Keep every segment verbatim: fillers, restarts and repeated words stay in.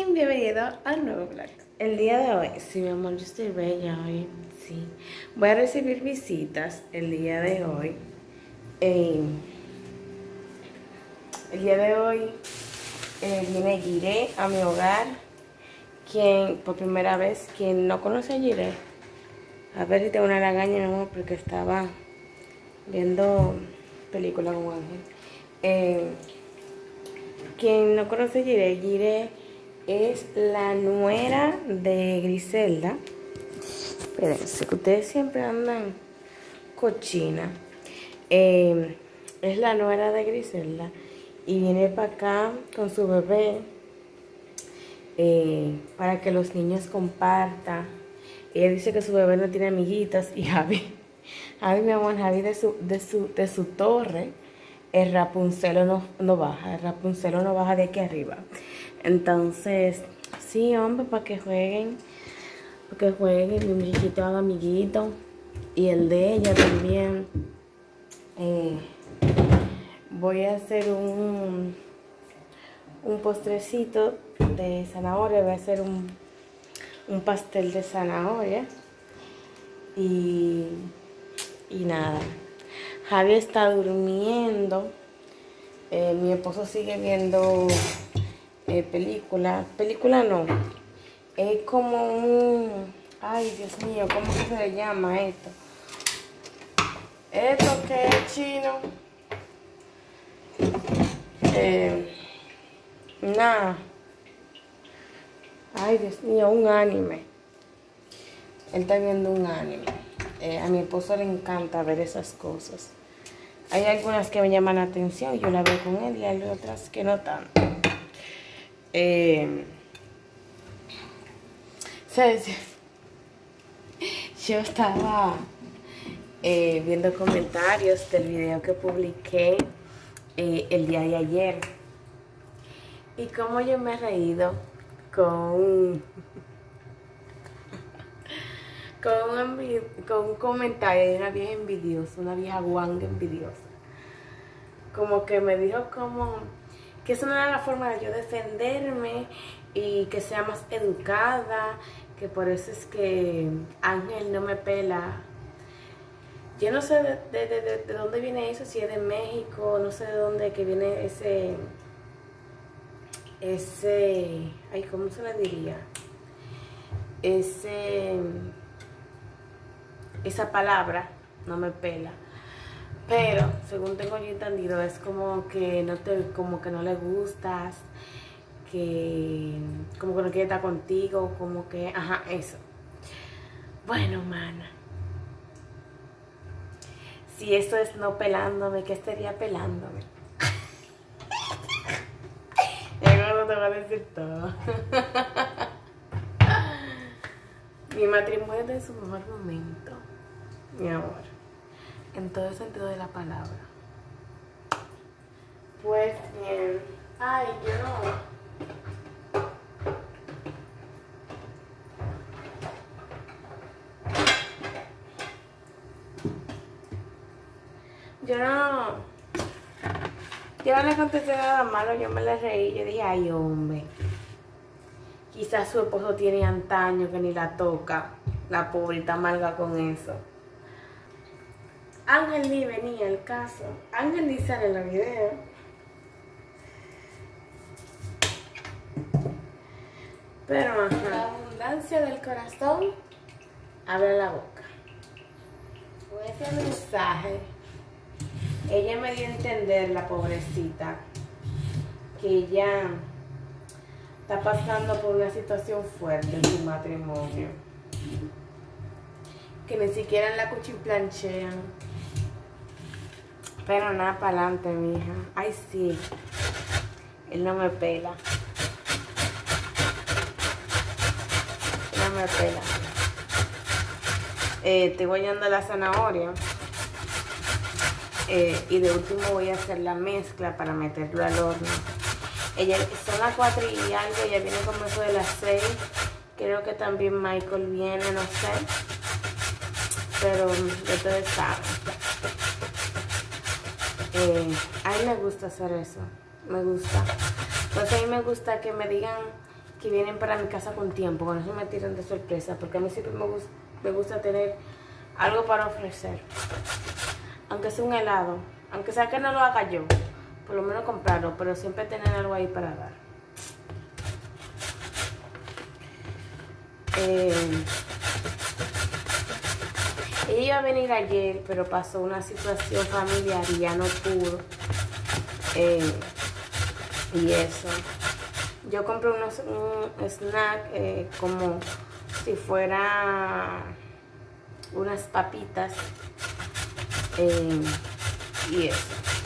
bienvenido a un nuevo vlog. El día de hoy, sí mi amor, yo estoy bella hoy, sí. Voy a recibir visitas el día de hoy. Eh, el día de hoy eh, viene Jiré a mi hogar. Quien, por primera vez, quien no conoce a Jiré, a ver si tengo una lagaña, mi amor, porque estaba viendo película con Ángel. Eh, quien no conoce a Jiré, Jiré es la nuera de Griselda. Espérense, que ustedes siempre andan cochina. Eh, es la nuera de Griselda y viene para acá con su bebé eh, para que los niños compartan. Ella dice que su bebé no tiene amiguitas y Javi, Javi mi amor, Javi de su, de su, de su torre, el Rapunzel no, no baja, el Rapunzel no baja de aquí arriba. Entonces, sí, hombre, para que jueguen, para que jueguen, mi muchachito haga amiguito, y el de ella también. Eh, voy a hacer un, un postrecito de zanahoria, voy a hacer un, un pastel de zanahoria, y, y nada, Javi está durmiendo, eh, mi esposo sigue viendo Eh, película, película no, es como un, ay Dios mío, ¿cómo que se le llama esto? Esto que es chino, eh, nada, ay Dios mío, un anime, él está viendo un anime, eh, a mi esposo le encanta ver esas cosas, hay algunas que me llaman la atención, yo la veo con él, y hay otras que no tanto. Eh, ¿sabes? Yo estaba eh, viendo comentarios del video que publiqué eh, el día de ayer, y como yo me he reído con con un, con un comentario de una vieja envidiosa, una vieja guanga envidiosa, como que me dijo como que esa no era la forma de yo defenderme y que sea más educada, que por eso es que Ángel no me pela. Yo no sé de, de, de, de dónde viene eso, si es de México, no sé de dónde que viene ese, ese, ay, ¿cómo se le diría? Ese, esa palabra, no me pela. Pero, según tengo yo entendido, es como que no te, como que no le gustas, que como que no quiere estar contigo, como que, ajá, eso. Bueno, mana, si eso es no pelándome, ¿qué estaría pelándome? Yo no te voy a decir todo. Mi matrimonio está en su mejor momento, mi amor, en todo el sentido de la palabra. Pues bien, ay, yo no. Yo no. Yo no le contesté nada malo, yo me le reí. Yo dije, ay, hombre. Quizás su esposo tiene antaño que ni la toca. La pobrita amarga con eso. Ángel ni venía al caso. Ángel ni sale en los videos. Pero ajá, la abundancia del corazón abre la boca. Con ese mensaje, ella me dio a entender, la pobrecita, que ella está pasando por una situación fuerte en su matrimonio. Que ni siquiera en la cuchiplanchean. Pero nada para adelante, mija. Ay, sí. Él no me pela. No me pela. Eh, estoy guayando la zanahoria. Eh, y de último voy a hacer la mezcla para meterlo al horno. Ella, son las cuatro y algo. Ella viene como eso de las seis. Creo que también Michael viene, no sé. Pero ya ustedes saben. Eh, a mí me gusta hacer eso, me gusta. Pues a mí me gusta que me digan que vienen para mi casa con tiempo, con eso me tiran de sorpresa, porque a mí siempre me, gust me gusta tener algo para ofrecer. Aunque sea un helado, aunque sea que no lo haga yo, por lo menos comprarlo, pero siempre tener algo ahí para dar. Eh, ella iba a venir ayer, pero pasó una situación familiar y ya no pudo. Eh, y eso. Yo compré unos, un snack eh, como si fuera unas papitas. Eh, y eso.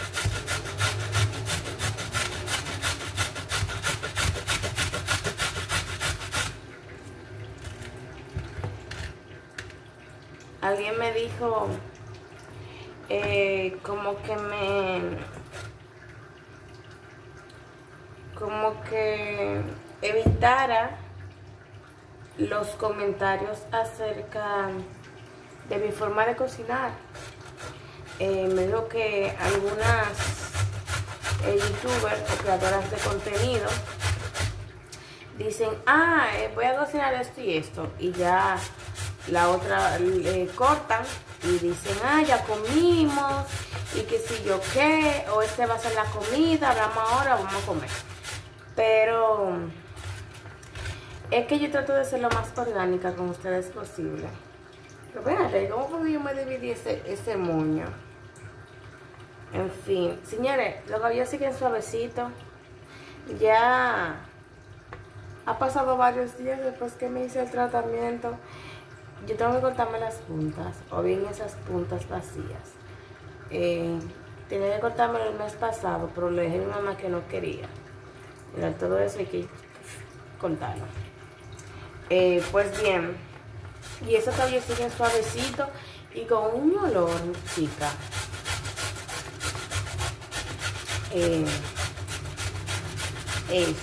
Alguien me dijo eh, como que me como que evitara los comentarios acerca de mi forma de cocinar. Eh, me dijo que algunas eh, youtubers o creadoras de contenido dicen, ah, eh, voy a cocinar esto y esto, y ya la otra eh, cortan y dicen, ah, ya comimos, y que si yo qué, o este va a ser la comida, hablamos ahora, vamos a comer. Pero es que yo trato de ser lo más orgánica con ustedes posible. Pero véanle, ¿cómo fue que yo me dividí ese, ese moño? En fin, señores, los cabellos siguen suavecitos. Ya ha pasado varios días después que me hice el tratamiento. Yo tengo que cortarme las puntas, o bien esas puntas vacías. Eh, tenía que cortármelo el mes pasado, pero le dije a mi mamá que no quería. Mira, todo eso hay que cortarlo. Eh, pues bien, y esos cabellos siguen suavecitos y con un olor, chica. Eh, eso.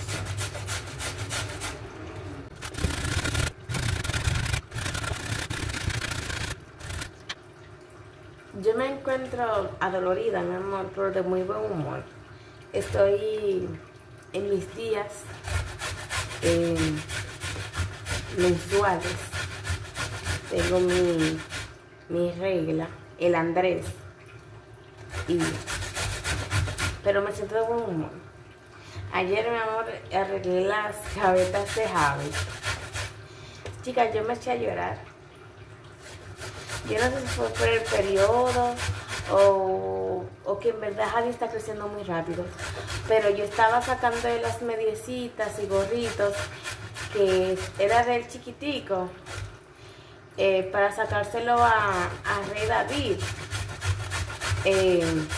Yo me encuentro adolorida, mi amor, pero de muy buen humor. Estoy en mis días eh, mensuales. Tengo mi, mi regla, el Andrés. Y, pero me siento de buen humor. Ayer, mi amor, arreglé las gavetas de Javi. Chicas, yo me eché a llorar. Yo no sé si fue por el periodo o, o que en verdad Javi está creciendo muy rápido. Pero yo estaba sacando de las mediecitas y gorritos que era del chiquitico eh, para sacárselo a, a Rey David. Eh,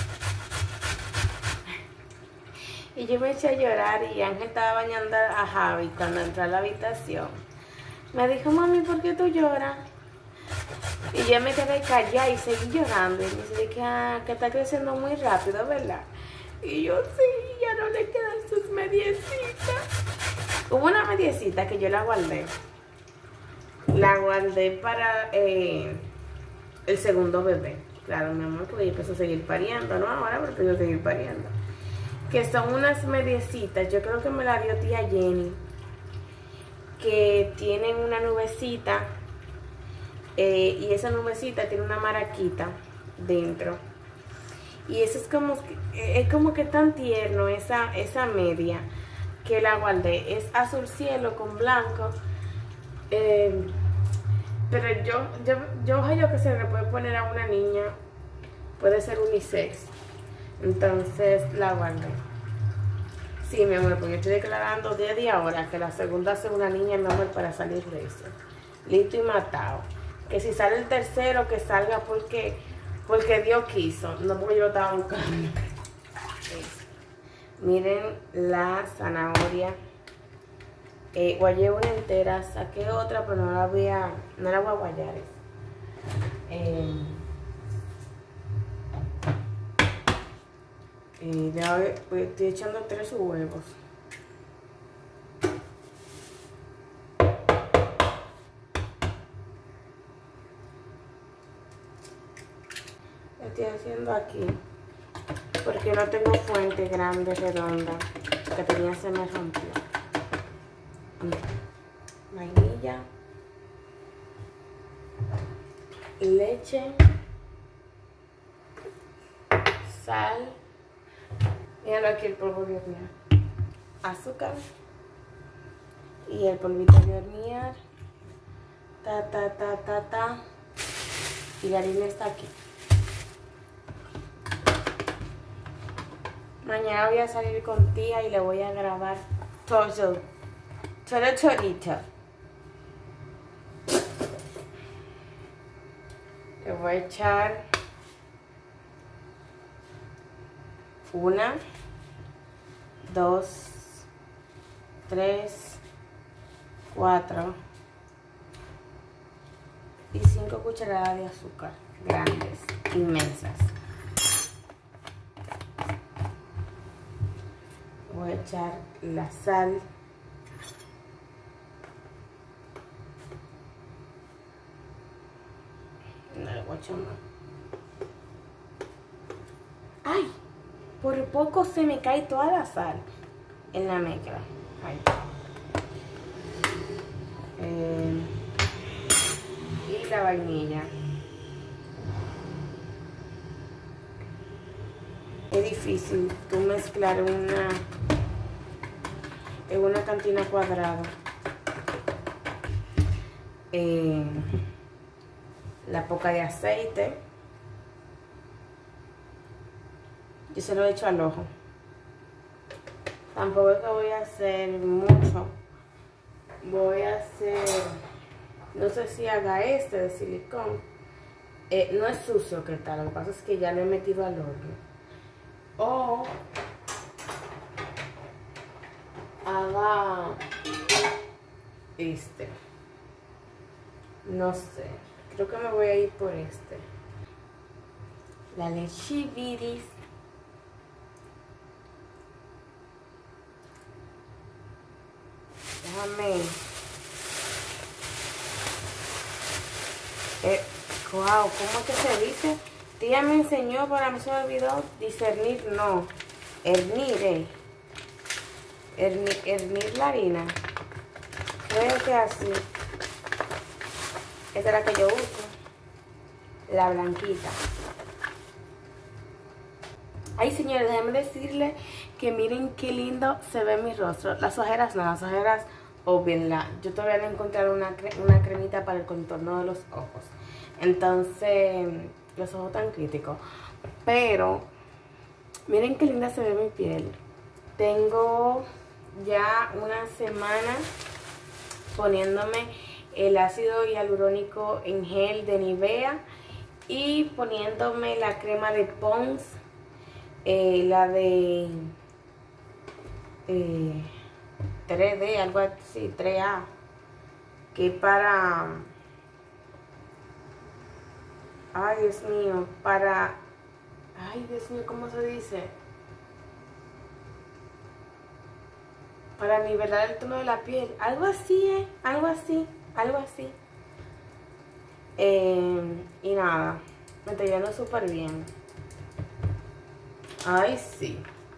y yo me eché a llorar y Ángel estaba bañando a Javi cuando entró a la habitación. Me dijo, mami, ¿por qué tú lloras? Y yo me quedé callada y seguí llorando. Y me dice que, ah, que está creciendo muy rápido, ¿verdad? Y yo, sí, ya no le quedan sus mediecitas. Hubo una mediecita que yo la guardé. La guardé para eh, el segundo bebé. Claro, mi amor, porque yo empezó a seguir pariendo, ¿no? Ahora porque empezó a seguir pariendo. Que son unas mediecitas, yo creo que me la dio tía Jenny. Que tienen una nubecita. Eh, y esa nubecita tiene una maraquita dentro. Y eso es como que, es como que tan tierno esa, esa media que la guardé. Es azul cielo con blanco. Eh, pero yo, yo, yo ojalá que se le puede poner a una niña. Puede ser unisex. Entonces la guardé. Sí, mi amor, porque yo estoy declarando de día ahora que la segunda sea una niña, mi amor, para salir de eso. Listo y matado. Que si sale el tercero, que salga porque, porque Dios quiso, no porque yo lo estaba buscando. Miren la zanahoria. Eh, guayé una entera, saqué otra, pero no la voy a, no la voy a guayar. Eh, eh, ya voy, estoy echando tres huevos. Estoy haciendo aquí porque no tengo fuente grande redonda, que tenía se me rompió. leche, sal, míralo aquí el polvo de hornear, azúcar y el polvito de hornear, ta ta ta ta ta, y la harina está aquí. Mañana voy a salir con tía y le voy a grabar todo, todo todito. Le voy a echar una, dos, tres, cuatro y cinco cucharadas de azúcar grandes, inmensas. Voy a echar la sal. No le voy a echar más. ¡Ay! Por poco se me cae toda la sal en la mezcla. Ahí. Eh, y la vainilla. Es difícil tú mezclar una en una cantina cuadrada eh, la poca de aceite. Yo se lo he hecho al ojo. Tampoco es que voy a hacer mucho. Voy a hacer, no sé si haga este de silicón. Eh, no es sucio, ¿qué tal? Lo que pasa es que ya lo he metido al horno. O haga este. No sé. Creo que me voy a ir por este. La leche viris. Déjame. Eh, wow, ¿cómo es que se dice? Tía me enseñó, pero a mí se me olvidó discernir, no. Hernir, eh. Hernir, hernir la harina. Creo que así. Esta es la que yo uso. La blanquita. Ay, señores, déjenme decirles que miren qué lindo se ve mi rostro. Las ojeras no, las ojeras, obvienla. Yo todavía no he encontrado una, cre una cremita para el contorno de los ojos. Entonces, los ojos tan críticos. Pero, miren qué linda se ve mi piel. Tengo ya una semana poniéndome el ácido hialurónico en gel de Nivea y poniéndome la crema de Pond's, eh, la de eh, tres D, algo así, tres A, que para, ay Dios mío, para, ay Dios mío, ¿cómo se dice? Para nivelar el tono de la piel, algo así, eh, algo así, algo así. Eh, y nada, me está yendo súper bien. Ay, sí.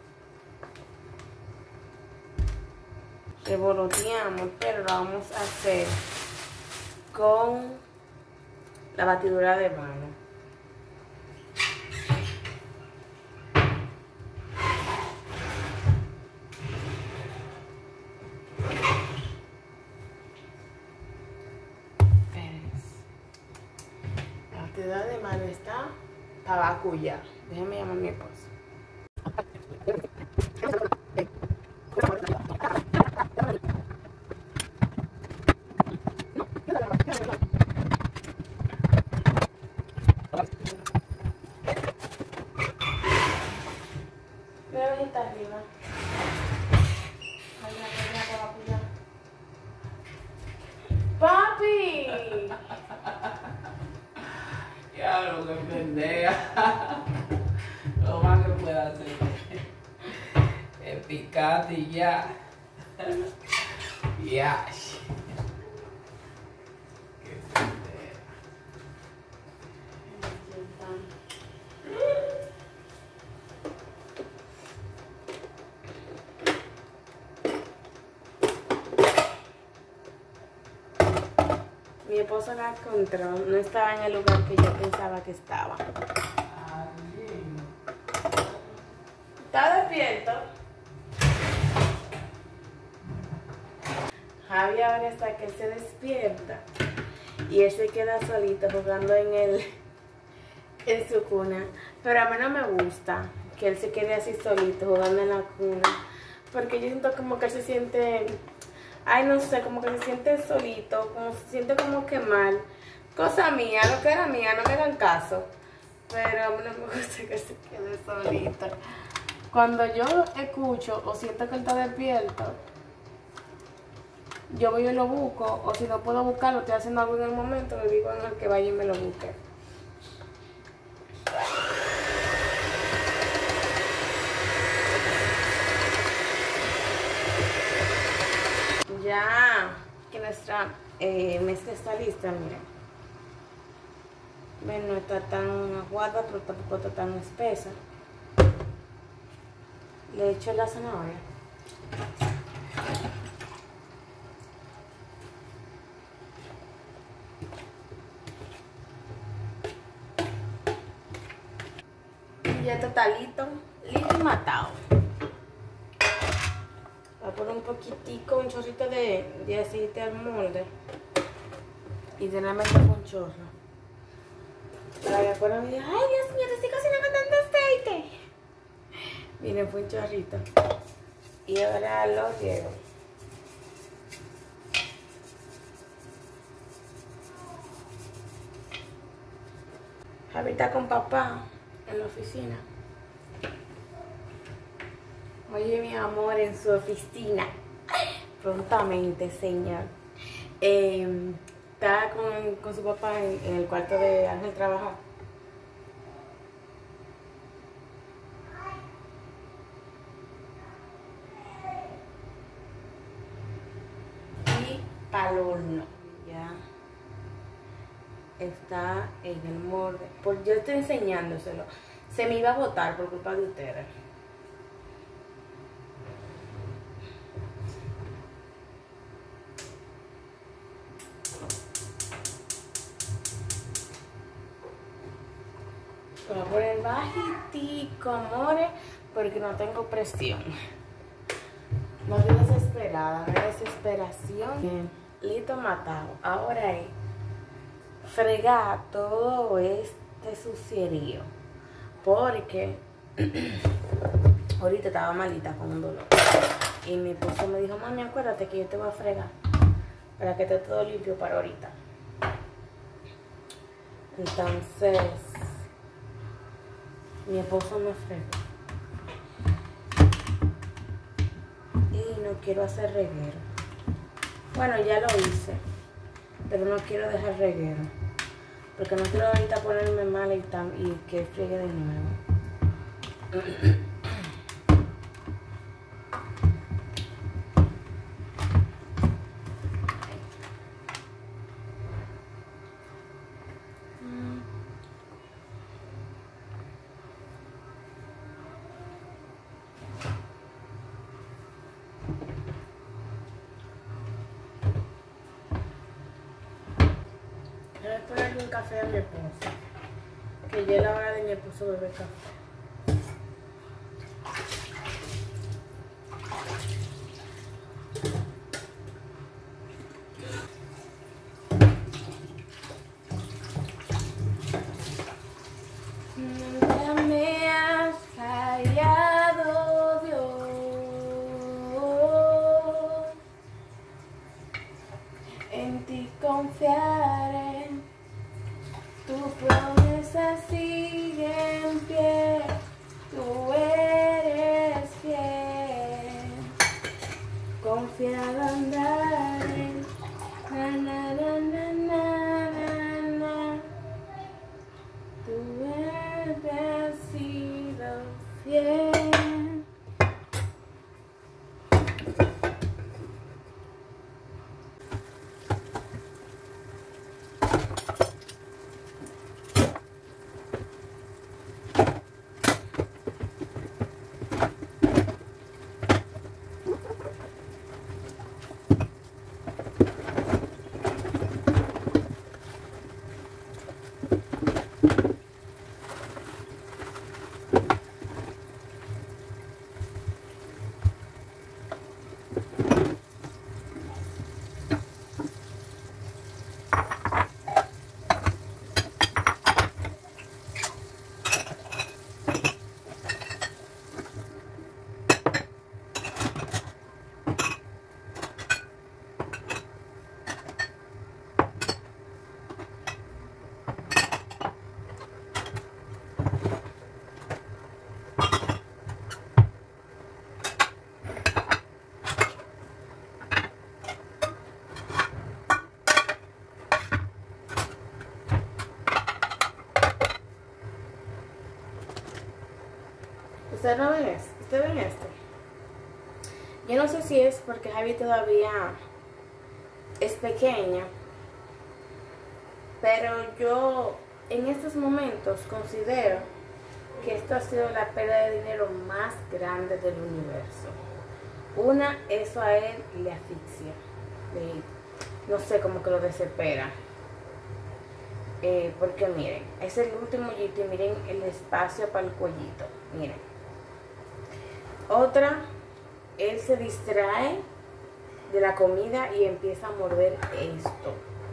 Revoloteamos, pero lo vamos a hacer con la batidora de mano. La batidora de mano está tabacuya. Déjenme llamar a mi esposo. Arriba. ¡Papi! Ya lo que pendeja. Lo más que pueda hacer es picante y ya. Ya. Qué pendeja. Mi esposo la encontró, no estaba en el lugar que yo pensaba que estaba. ¿Está despierto? Javi ahora está que se despierta y él se queda solito jugando en el en su cuna. Pero a mí no me gusta que él se quede así solito jugando en la cuna, porque yo siento como que él se siente, ay no sé, como que se siente solito, como se siente como que mal. Cosa mía, lo que era mía, no me dan caso. Pero a mí no me gusta que se quede solito. Cuando yo escucho o siento que él está despierto, yo voy y lo busco, o si no puedo buscarlo, estoy haciendo algo en el momento, le digo a Ángel que vaya y me lo busque. Ya que nuestra eh, mezcla está lista, miren. Ven, no está tan aguada, pero tampoco está tan espesa. Le echo la zanahoria. Y ya está listo, listo y matado. Voy a poner un poquitico, un chorrito de, de aceite al molde. Y de la meto con chorro. Para que después me diga, ay Dios mío, te estoy cocinando tanto aceite. Miren, fue un chorrito. Y ahora lo riego. Javi está con papá en la oficina. Oye, mi amor, en su oficina. Prontamente, señor. Eh, está con, con su papá en, en el cuarto de Ángel trabajar. Y pa'l horno. Ya está en el molde. Por, yo estoy enseñándoselo. Se me iba a botar por culpa de ustedes. Voy a poner bajitico, amores, porque no tengo presión. No estoy desesperada, no hay desesperación. Bien, listo, matado. Ahora es fregar todo este sucierío, porque ahorita estaba malita con un dolor. Y mi esposo me dijo, mami, acuérdate que yo te voy a fregar para que esté todo limpio para ahorita. Entonces mi esposo me fregó. Y no quiero hacer reguero. Bueno, ya lo hice, pero no quiero dejar reguero. Porque no quiero ahorita ponerme mal y, tan, y que friegue de nuevo. Voy a ponerle un café a mi esposo, que ya es la hora de mi esposo beber café. Nunca me has fallado, Dios. En ti confiaré. Tu promesa sigue en pie, tú eres fiel, confiado andaré, na na na na na na na, tú eres sido fiel. ¿Ustedes no ven esto? ¿Ustedes ven esto? Yo no sé si es porque Javi todavía es pequeña, pero yo en estos momentos considero que esto ha sido la pérdida de dinero más grande del universo. Una, eso a él le asfixia, le, no sé, como que lo desespera. Eh, porque miren, es el último G T, miren el espacio para el cuellito, miren. Otra, él se distrae de la comida y empieza a morder esto.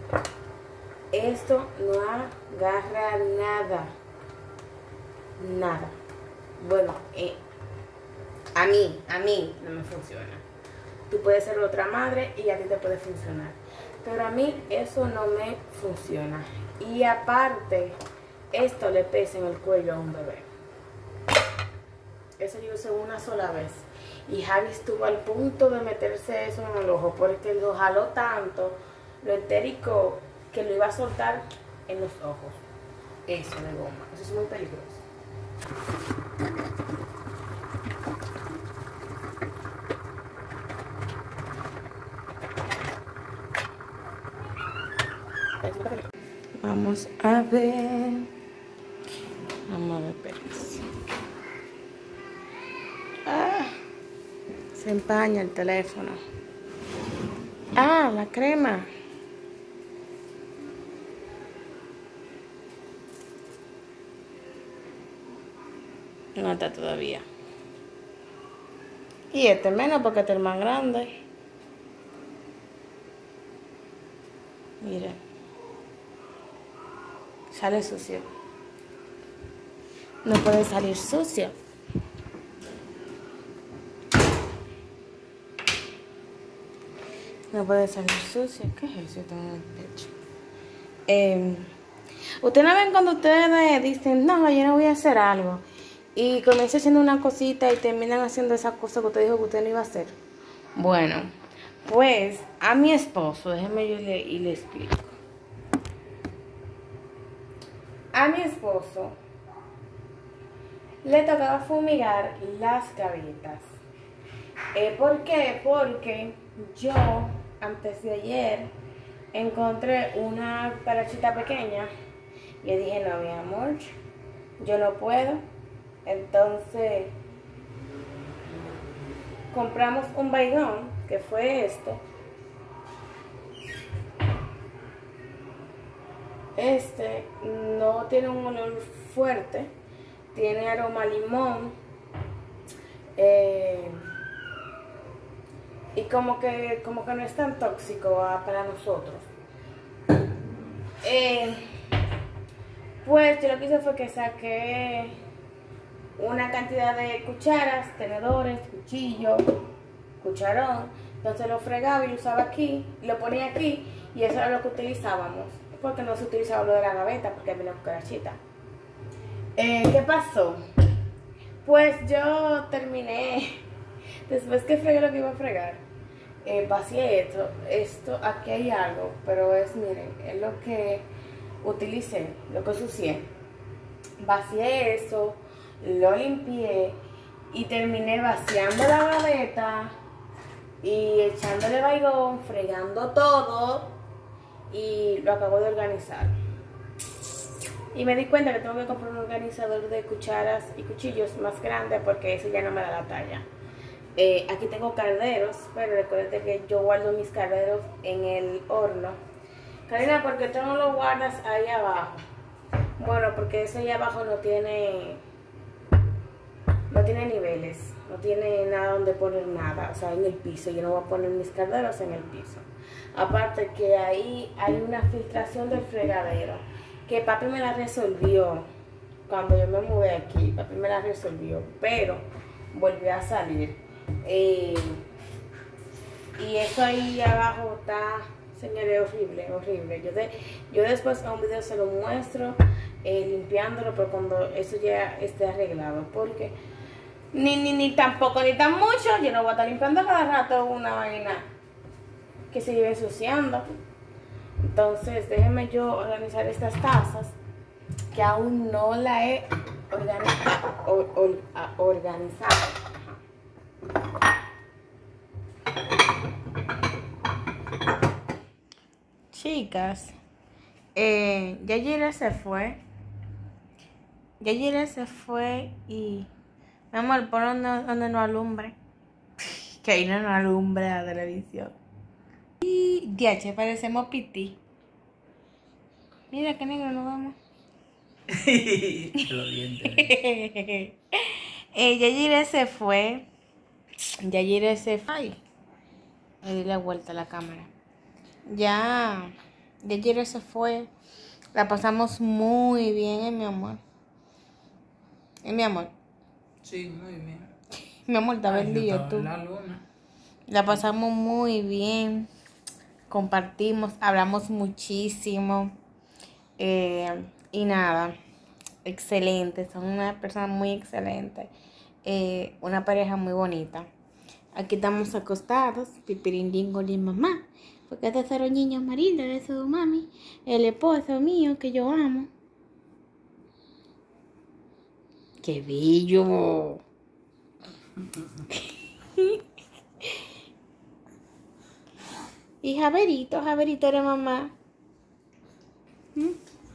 Esto no agarra nada. Nada. Bueno, eh, a mí, a mí no me funciona. Tú puedes ser otra madre y a ti te puede funcionar. Pero a mí eso no me funciona. Y aparte, esto le pesa en el cuello a un bebé. Eso yo usé una sola vez. Y Javi estuvo al punto de meterse eso en el ojo porque lo jaló tanto, lo entericó, que lo iba a soltar en los ojos. Eso de goma. Eso es muy peligroso. Vamos a ver. Vamos a ver, espérense. Ah, se empaña el teléfono. Ah, la crema. No está todavía. Y este menos porque este es el más grande. Mire. Sale sucio. No puede salir sucio. No puede salir sucio. ¿Qué es eso? Está en el pecho. Eh, ustedes no ven cuando ustedes dicen, no, yo no voy a hacer algo. Y comienza haciendo una cosita y terminan haciendo esa cosa que usted dijo que usted no iba a hacer. Bueno, pues a mi esposo, déjeme yo le, y le explico. A mi esposo le tocaba fumigar las gavetas. Eh, ¿Por qué? Porque yo, antes de ayer, encontré una parachita pequeña. Y le dije, no, mi amor, yo no puedo. Entonces, compramos un baigón, que fue esto. Este no tiene un olor fuerte, tiene aroma a limón. Eh, y como que, como que no es tan tóxico ah, para nosotros. Eh, pues yo lo que hice fue que saqué una cantidad de cucharas, tenedores, cuchillo, cucharón. Entonces lo fregaba y lo usaba aquí, lo ponía aquí y eso era lo que utilizábamos. Porque no se utilizaba lo de la gaveta porque había una cucarachita. Eh, ¿Qué pasó? Pues yo terminé, después que fregué lo que iba a fregar, eh, vacié esto. Esto, aquí hay algo, pero es, miren, es lo que utilicé, lo que sucié. Vacié eso, lo limpié y terminé vaciando la gaveta y echándole baigón, fregando todo y lo acabo de organizar. Y me di cuenta que tengo que comprar un organizador de cucharas y cuchillos más grande porque ese ya no me da la talla. Eh, aquí tengo calderos, pero recuerden que yo guardo mis calderos en el horno. Karina, ¿por qué tú no lo guardas ahí abajo? Bueno, porque ese ahí abajo no tiene no tiene niveles, no tiene nada donde poner nada, o sea, en el piso. Yo no voy a poner mis calderos en el piso. Aparte que ahí hay una filtración del fregadero que papi me la resolvió cuando yo me mudé aquí. Papi me la resolvió, pero volvió a salir. Eh, y eso ahí abajo está, señores, horrible, horrible. Yo, de, yo después en un video se lo muestro eh, limpiándolo, pero cuando eso ya esté arreglado, porque ni, ni, ni tampoco ni tan mucho, yo no voy a estar limpiando cada rato una vaina que se lleve ensuciando. Entonces déjenme yo organizar estas tazas que aún no la he organi- or- or- a- organizado. Chicas, eh, Yayira se fue. Yayira se fue y... Mi amor, por donde, donde no alumbre. Que ahí no nos alumbre la televisión. Y... Diache, parecemos pití. Mira qué negro nos vamos. Los dientes. eh, Yayira se fue. Yayira se fue. Ay, le di la vuelta a la cámara. Ya, Yayira se fue. La pasamos muy bien, eh, mi amor. Eh, mi amor. Sí, muy bien. Mi amor, está Ay, yo vendido estaba tú. en la luna. La pasamos muy bien. Compartimos, hablamos muchísimo. Eh, y nada, excelente. Son una persona muy excelente. Eh, una pareja muy bonita. Aquí estamos acostados, pipirindingolín mamá. Porque este cero niños maridos de su mami. El esposo mío que yo amo. ¡Qué bello! Y Javerito, Javerito era mamá. ¿Mm?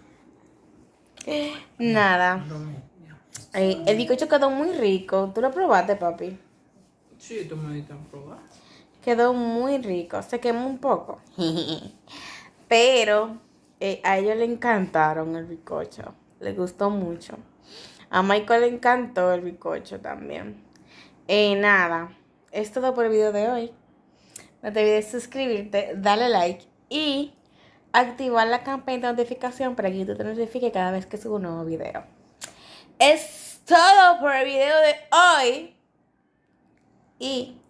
Nada. Eh, el bizcocho quedó muy rico. ¿Tú lo probaste, papi? Sí, tú me diste a probar. Quedó muy rico. Se quemó un poco. Pero eh, a ellos le encantaron el bizcocho. Les gustó mucho. A Michael le encantó el bizcocho también. Eh, nada. Es todo por el video de hoy. No te olvides suscribirte, darle like y activar la campanita de notificación para que YouTube te notifique cada vez que subo un nuevo video. Es todo por el video de hoy. Y...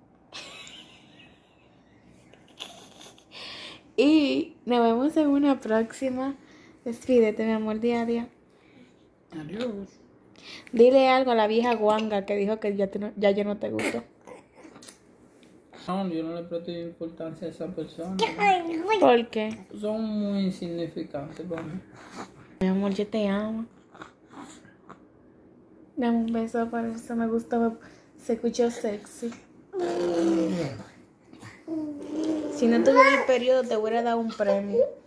y nos vemos en una próxima. Despídete, mi amor, diaria. Adiós. Dile algo a la vieja guanga que dijo que ya, te no- ya yo no te gusto. No, yo no le presto importancia a esa persona. ¿Por qué? Son muy insignificantes para mí. Mi amor, yo te amo. Dame un beso, por eso me gustó. Se escuchó sexy. Si no tuviera el periodo, te hubiera dado un premio.